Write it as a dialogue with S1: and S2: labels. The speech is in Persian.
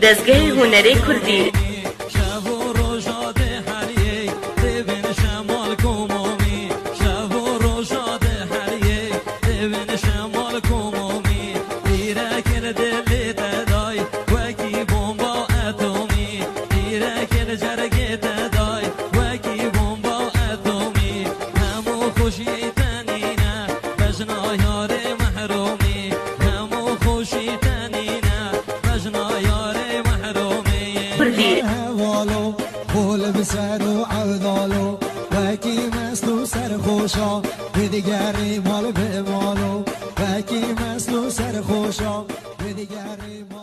S1: دزگه هنری کردی
S2: سرو عوضالو وکی مسلو سر خوشا به دیگری مال به مالو وکی مسلو سر خوشا به دیگری